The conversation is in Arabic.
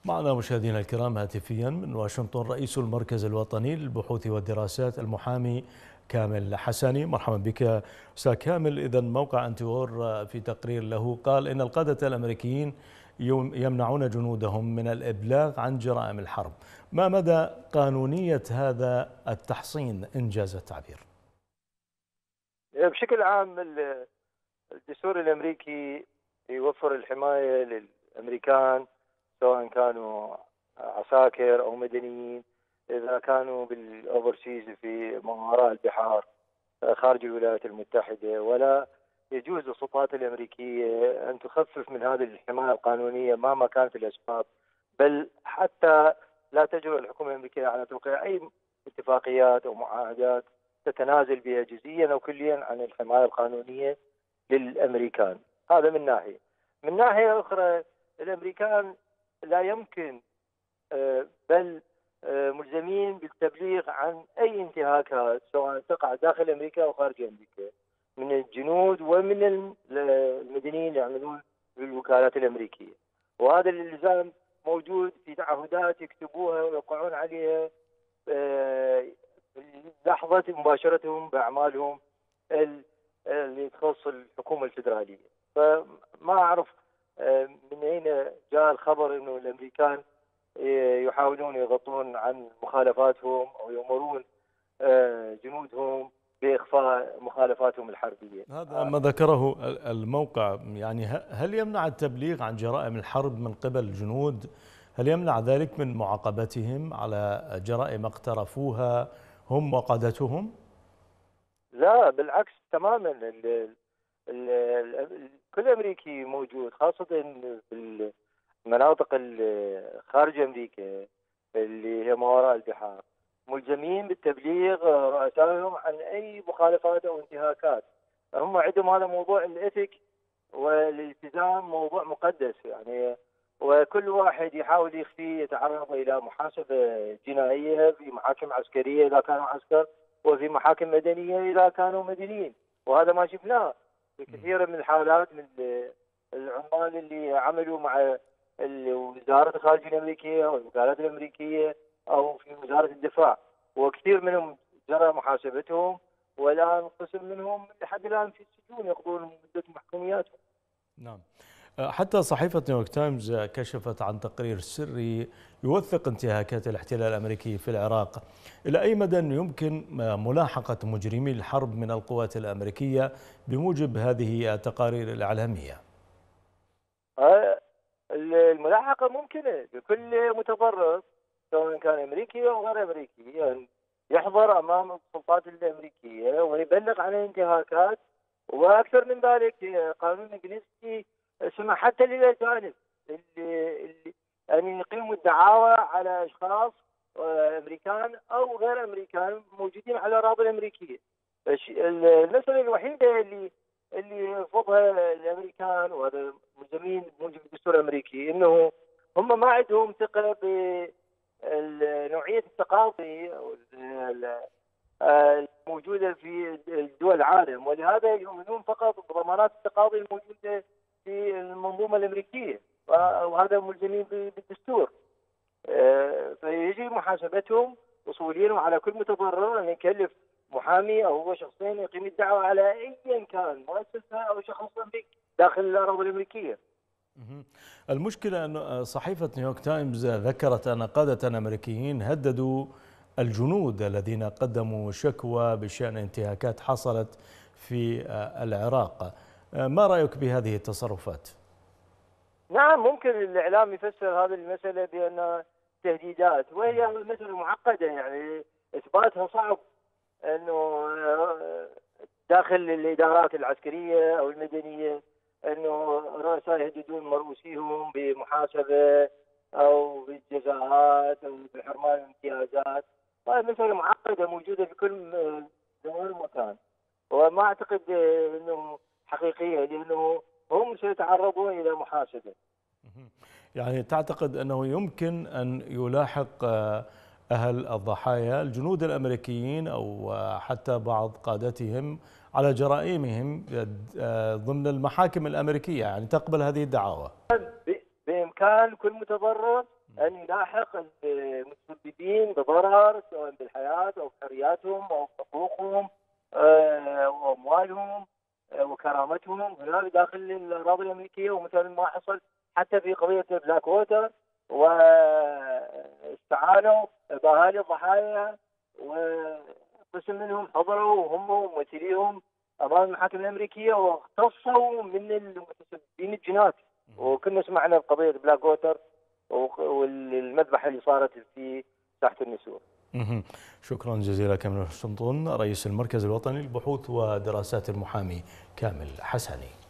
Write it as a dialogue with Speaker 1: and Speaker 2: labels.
Speaker 1: معنا مشاهدينا الكرام هاتفيا من واشنطن رئيس المركز الوطني للبحوث والدراسات المحامي كامل حسني. مرحبا بك أستاذ كامل. إذا موقع أنتيور في تقرير له قال إن القادة الأمريكيين يمنعون جنودهم من الإبلاغ عن جرائم الحرب. ما مدى قانونية هذا التحصين إنجاز التعبير؟
Speaker 2: بشكل عام الدستور الأمريكي يوفر الحماية للأمريكان سواء كانوا عساكر أو مدنيين، إذا كانوا بالأوفرسيز في ما وراء البحار خارج الولايات المتحدة، ولا يجوز للسلطات الأمريكية أن تخفف من هذه الحماية القانونية مهما كانت الأسباب، بل حتى لا تجرؤ الحكومة الأمريكية على توقيع أي اتفاقيات أو معاهدات تتنازل بها جزئيا أو كليا عن الحماية القانونية للأمريكان. هذا من ناحية. من ناحية أخرى الأمريكان لا يمكن بل ملزمين بالتبليغ عن أي انتهاكات سواء تقع داخل أمريكا أو خارج أمريكا من الجنود ومن المدنيين اللي يعملون بالوكالات الأمريكية، وهذا الالتزام موجود في تعهدات يكتبوها ويوقعون عليها لحظة مباشرتهم بأعمالهم اللي تخص الحكومة الفيدرالية. فما أعرف من أين جاء الخبر أنه الأمريكان يحاولون يغطون عن مخالفاتهم أو يأمرون جنودهم بإخفاء مخالفاتهم الحربية.
Speaker 1: هذا ما ذكره الموقع. يعني هل يمنع التبليغ عن جرائم الحرب من قبل الجنود؟ هل يمنع ذلك من معاقبتهم على جرائم اقترفوها هم وقادتهم؟
Speaker 2: لا بالعكس تماما. كل أمريكي موجود خاصة في المناطق خارج أمريكا اللي هي ما وراء البحار ملزمين بالتبليغ رؤسائهم عن أي مخالفات أو انتهاكات. هم عندهم هذا موضوع الإثيك والالتزام موضوع مقدس يعني، وكل واحد يحاول يخفي يتعرض إلى محاسبة جنائية في محاكم عسكرية إذا كانوا عسكر وفي محاكم مدنية إذا كانوا مدنيين، وهذا ما شفناه في كثير من الحالات من العمال اللي عملوا مع وزارة الخارجية الأمريكية والوكالات الأمريكية أو في وزارة الدفاع، وكثير منهم جرى محاسبتهم والآن قسم منهم لحد الآن في السجون يقضون مدة محكومياتهم.
Speaker 1: نعم. حتى صحيفة نيويورك تايمز كشفت عن تقرير سري يوثق انتهاكات الاحتلال الأمريكي في العراق. إلى أي مدى يمكن ملاحقة مجرمي الحرب من القوات الأمريكية بموجب هذه التقارير الإعلامية؟
Speaker 2: الملاحقة ممكنة بكل متضرر سواء كان أمريكي أو غير أمريكي، يعني يحضر أمام السلطات الأمريكية ويبلغ عن الانتهاكات. وأكثر من ذلك قانون الإنجليزي سمح حتى للأجانب اللي أن يقيموا الدعاوى على أشخاص أمريكان أو غير أمريكان موجودين على الأراضي الأمريكية. المسألة الوحيدة اللي يرفضها الأمريكان وهذا ملزمين بموجب الدستور الأمريكي إنه هم ما عندهم ثقة بنوعية التقاضي الموجودة في دول العالم، ولهذا يؤمنون فقط بضمانات التقاضي الموجودة في المنظومة الأمريكية، وهذا ملزمين بالدستور. فيجب محاسبتهم وصوليا على كل متضرر أن يكلف محامي أو هو شخصين يقيم الدعوة على أيا كان مؤسسة أو شخص أمريكي داخل الأراضي الأمريكية.
Speaker 1: المشكلة أن صحيفة نيويورك تايمز ذكرت أن قادة أمريكيين هددوا الجنود الذين قدموا شكوى بشأن انتهاكات حصلت في العراق. ما رأيك بهذه التصرفات؟
Speaker 2: نعم ممكن الإعلام يفسر هذه المسألة بأنها تهديدات، وهي مسألة معقدة يعني إثباتها صعب، أنه داخل الإدارات العسكرية أو المدنية أنه رؤساء يهددون مرؤوسيهم بمحاسبة أو بالجزاءات أو بحرمان الامتيازات. هذه مسألة معقدة موجودة في كل زمان ومكان، وما أعتقد أنه حقيقية لأنه هم سيتعرضون إلى محاسبة.
Speaker 1: يعني تعتقد أنه يمكن أن يلاحق أهل الضحايا الجنود الأمريكيين أو حتى بعض قادتهم على جرائمهم ضمن المحاكم الأمريكية، يعني تقبل هذه الدعاوى؟
Speaker 2: بامكان كل متضرر ان يلاحق المتسببين بضرر سواء بالحياه او بحرياتهم او بحقوقهم واموالهم وكرامتهم هناك داخل الاراضي الامريكيه، ومثل ما حصل حتى في قضيه بلاك ووتر، واستعانوا باهالي الضحايا وقسم منهم حضروا هم وممثليهم امام المحاكم الامريكيه واختصوا من المتسببين الجنات. وكنا سمعنا بقضيه بلاك ووتر والمذبحه اللي صارت في ساحه النسور.
Speaker 1: شكرا جزيلا كامل واشنطن، رئيس المركز الوطني للبحوث ودراسات المحامي كامل حسني.